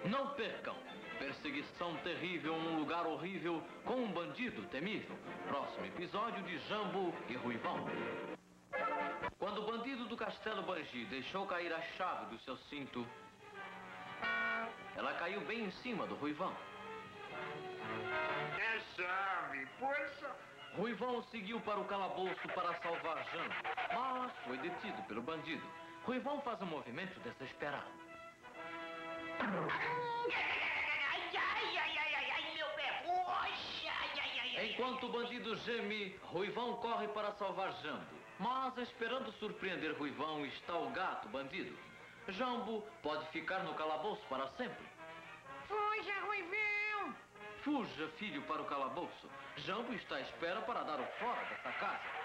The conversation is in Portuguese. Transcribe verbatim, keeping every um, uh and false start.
Não percam! Perseguição terrível num lugar horrível com um bandido temível. Próximo episódio de Jambo e Ruivão. Quando o bandido do Castelo Bangi deixou cair a chave do seu cinto, ela caiu bem em cima do Ruivão. É chave, poxa! Ruivão seguiu para o calabouço para salvar Jambo, mas foi detido pelo bandido. Ruivão faz um movimento desesperado. Ai, ai, ai, ai, ai, ai, meu pé, poxa! Ai, ai, ai, ai. Enquanto o bandido geme, Ruivão corre para salvar Jambo. Mas, esperando surpreender Ruivão, está o gato bandido. Jambo pode ficar no calabouço para sempre. Fuja, Ruivão! Fuja, filho, para o calabouço. Jambo está à espera para dar o fora dessa casa.